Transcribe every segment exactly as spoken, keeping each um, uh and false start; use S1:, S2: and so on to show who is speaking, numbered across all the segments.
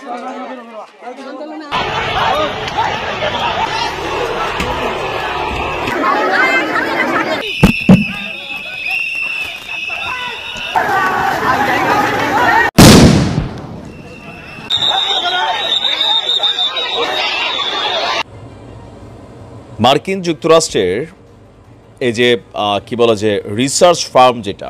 S1: মার্কিন যুক্তরাষ্ট্রের এই যে কি বলা যে রিসার্চ ফার্ম যেটা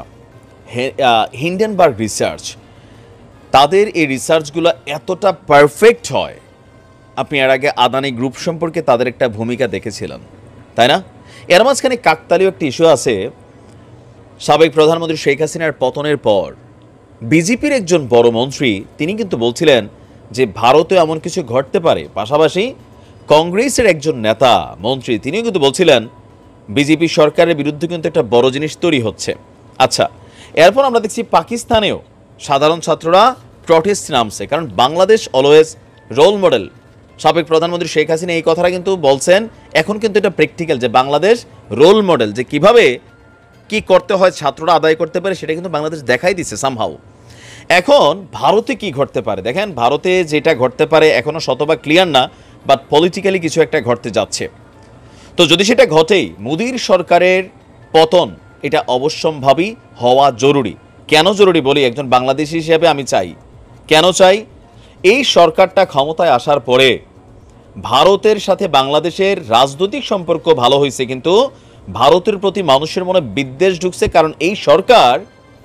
S1: হিন্ডেনবার্গ রিসার্চ, তাদের এই রিসার্চগুলো এতটা পারফেক্ট হয়, আপনি এর আগে আদানি গ্রুপ সম্পর্কে তাদের একটা ভূমিকা দেখেছিলেন, তাই না? এর মাঝখানে কাকতালীয় একটি ইস্যু আছে। সাবেক প্রধানমন্ত্রী শেখ হাসিনার পতনের পর বিজেপির একজন বড় মন্ত্রী তিনি কিন্তু বলছিলেন যে ভারতে এমন কিছু ঘটতে পারে। পাশাপাশি কংগ্রেসের একজন নেতা মন্ত্রী তিনিও কিন্তু বলছিলেন বিজেপি সরকারের বিরুদ্ধে কিন্তু একটা বড় জিনিস তৈরি হচ্ছে। আচ্ছা, এরপর আমরা দেখছি পাকিস্তানেও সাধারণ ছাত্ররা প্রটেস্ট নামছে, কারণ বাংলাদেশ অলওয়েজ রোল মডেল। সাবেক প্রধানমন্ত্রী শেখ হাসিনা এই কথাটা কিন্তু বলছেন, এখন কিন্তু এটা প্র্যাকটিক্যাল যে বাংলাদেশ রোল মডেল, যে কিভাবে কি করতে হয় ছাত্ররা আদায় করতে পারে সেটা কিন্তু বাংলাদেশ দেখাই দিচ্ছে সামহাউ। এখন ভারতে কি ঘটতে পারে দেখেন, ভারতে যেটা ঘটতে পারে এখনো শতভাগ ক্লিয়ার না, বাট পলিটিক্যালি কিছু একটা ঘটতে যাচ্ছে। তো যদি সেটা ঘটেই মোদির সরকারের পতন, এটা অবশ্যম্ভাবী হওয়া জরুরি। কেন জরুরি বলি, একজন বাংলাদেশি হিসেবে আমি চাই। কেন চাই? এই সরকারটা ক্ষমতায় আসার পরে ভারতের সাথে বাংলাদেশের রাজনৈতিক সম্পর্ক ভালো হয়েছে, কিন্তু ভারতের প্রতি মানুষের মনে বিদ্বেষ ঢুকছে। কারণ এই সরকার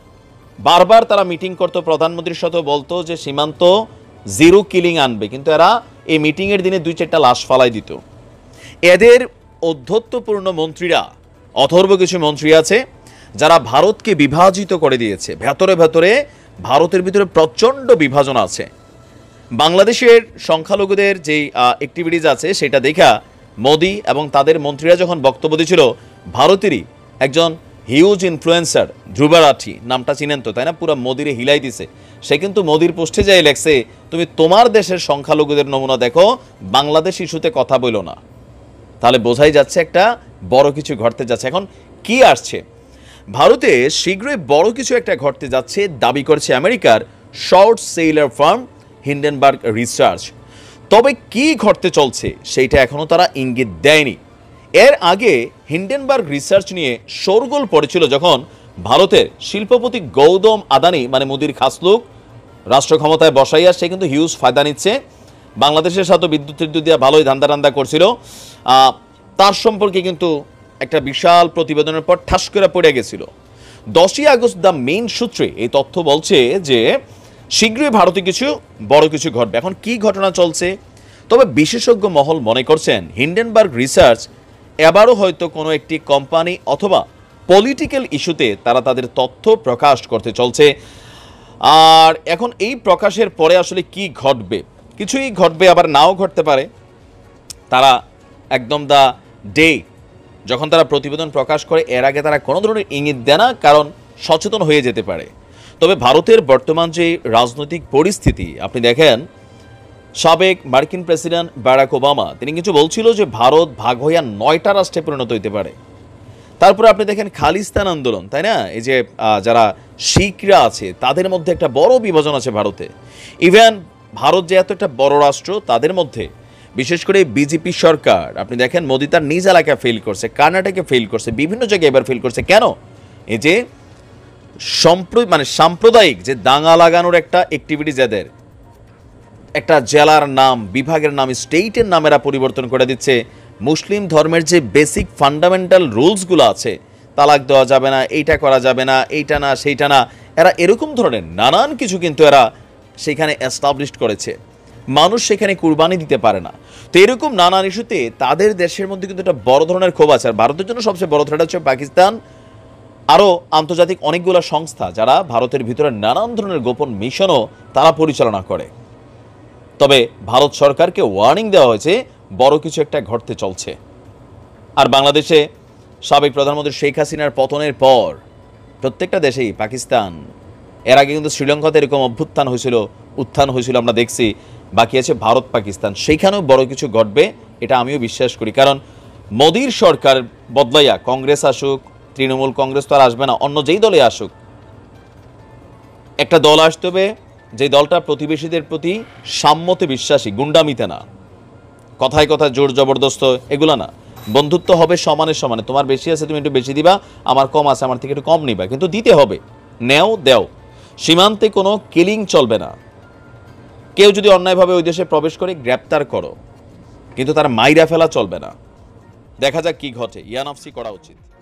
S1: বারবার তারা মিটিং করতো, প্রধানমন্ত্রীর সাথে বলতো যে সীমান্ত জিরো কিলিং আনবে, কিন্তু এরা এই মিটিংয়ের দিনে দুই চারটা লাশ ফালাই দিত। এদের অধ্যত্বপূর্ণ মন্ত্রীরা, অথর্ব কিছু মন্ত্রী আছে যারা ভারতকে বিভাজিত করে দিয়েছে। ভেতরে ভেতরে ভারতের ভিতরে প্রচণ্ড বিভাজন আছে। বাংলাদেশের সংখ্যালঘুদের যেই অ্যাক্টিভিটিস আছে সেটা দেখা মোদি এবং তাদের মন্ত্রীরা যখন বক্তব্য দিয়েছিল, ভারতেরই একজন হিউজ ইনফ্লুয়েন্সার ধ্রুবা রাঠি, নামটা চিনেন তো তাই না, পুরো মোদিরে হিলাই দিছে। সে কিন্তু মোদির পোস্টে যাই লেখছে, তুমি তোমার দেশের সংখ্যালঘুদের নমুনা দেখো, বাংলাদেশ ইস্যুতে কথা বলো না। তাহলে বোঝাই যাচ্ছে একটা বড় কিছু ঘটতে যাচ্ছে। এখন কি আসছে ভারতে, শীঘ্রই বড় কিছু একটা ঘটতে যাচ্ছে দাবি করছে আমেরিকার short seller firm Hindenburg research. তবে কি ঘটতে চলছে সেইটা এখনো তারা ইঙ্গিত দেয়নি। এর আগে হিন্ডেনবার্গ রিসার্চ নিয়ে শোরগোল পড়েছিল যখন ভারতের শিল্পপতি গৌতম আদানি, মানে মোদির খাসলুক, রাষ্ট্র ক্ষমতায় বসাইয়া সে কিন্তু হিউজ ফায়দা নিচ্ছে। বাংলাদেশের সাথে বিদ্যুৎ টিদ্যুৎ দিয়ে ভালোই ধান্দা টান্দা করছিল। তার সম্পর্কে কিন্তু একটা বিশাল প্রতিবেদনের পর ঠাস করে পড়ে গেছিল। দশই আগস্ট দ্য মেইন সূত্রে এই তথ্য বলছে যে শীঘ্রই ভারতে কিছু বড় কিছু ঘটবে। এখন কি ঘটনা চলছে? তবে বিশেষজ্ঞ মহল মনে করছেন হিন্ডেনবার্গ রিসার্চ এবারও হয়তো কোনো একটি কোম্পানি অথবা পলিটিক্যাল ইস্যুতে তারা তাদের তথ্য প্রকাশ করতে চলছে। আর এখন এই প্রকাশের পরে আসলে কি ঘটবে, কিছুই ঘটবে আবার নাও ঘটতে পারে। তারা একদম দা ডে যখন তারা প্রতিবেদন প্রকাশ করে এর আগে তারা কোনো ধরনের ইঙ্গিত দেয় না, কারণ সচেতন হয়ে যেতে পারে। তবে ভারতের বর্তমান যে রাজনৈতিক পরিস্থিতি আপনি দেখেন, সাবেক মার্কিন প্রেসিডেন্ট বারাক ওবামা তিনি কিছু বলছিল যে ভারত ভাগ হইয়া নয়টা রাষ্ট্রে পরিণত হইতে পারে। তারপরে আপনি দেখেন খালিস্তান আন্দোলন, তাই না, এই যে যারা শিখরা আছে তাদের মধ্যে একটা বড় বিভাজন আছে ভারতে। ইভেন ভারত যে এত একটা বড় রাষ্ট্র, তাদের মধ্যে বিশেষ করে বিজেপি সরকার আপনি দেখেন মোদি তার নিজ এলাকায় ফেল করছে, কর্ণাটকে ফেল করছে, বিভিন্ন জায়গায় এবার ফেল করছে। কেন? এই যে সম্প্র মানে সাম্প্রদায়িক যে দাঙ্গা লাগানোর একটা অ্যাক্টিভিটি, যাদের একটা জেলার নাম, বিভাগের নাম, স্টেটের নাম এরা পরিবর্তন করে দিচ্ছে। মুসলিম ধর্মের যে বেসিক ফান্ডামেন্টাল রুলসগুলো আছে, তালাক দেওয়া যাবে না, এইটা করা যাবে না, এইটা না সেইটা না, এরা এরকম ধরনের নানান কিছু কিন্তু এরা সেখানে এস্টাবলিশ করেছে। মানুষ সেখানে কুরবানি দিতে পারে না। তো এরকম নানান ইস্যুতে তাদের দেশের মধ্যে কিন্তু একটা বড় ধরনের ক্ষোভ আছে। আর ভারতের জন্য সবচেয়ে বড় থ্রেট হচ্ছে পাকিস্তান, আরও আন্তর্জাতিক অনেকগুলো সংস্থা যারা ভারতের ভিতরে নানান ধরনের গোপন মিশনও তারা পরিচালনা করে। তবে ভারত সরকারকে ওয়ার্নিং দেওয়া হয়েছে বড় কিছু একটা ঘটতে চলছে। আর বাংলাদেশে সাবেক প্রধানমন্ত্রী শেখ হাসিনার পতনের পর প্রত্যেকটা দেশেই, পাকিস্তান, এর আগে কিন্তু শ্রীলঙ্কাতে এরকম অভ্যুত্থান হয়েছিল, উত্থান হয়েছিল, আমরা দেখছি। বাকি আছে ভারত পাকিস্তান, সেইখানেও বড় কিছু ঘটবে এটা আমিও বিশ্বাস করি। কারণ মোদির সরকার বদলাইয়া কংগ্রেস আসুক, তৃণমূল কংগ্রেস তো আর আসবে না, অন্য যেই দলে আসুক, একটা দল আসতে হবে যে দলটা প্রতিবেশীদের প্রতি সাম্যতে বিশ্বাসী, গুন্ডামিতে না, কথায় কথায় জোর জবরদস্ত এগুলা না। বন্ধুত্ব হবে সমানে সমানে, তোমার বেশি আছে তুমি একটু বেশি দিবা, আমার কম আছে আমার থেকে একটু কম নিবা, কিন্তু দিতে হবে, নেও দেও। সীমান্তে কোনো কিলিং চলবে না। কেউ যদি অন্যায়ভাবে ওই দেশে প্রবেশ করে গ্রেপ্তার করো, কিন্তু তার মাইরা ফেলা চলবে না। দেখা যাক কি ঘটে। ইয়ানাফসি করা উচিত।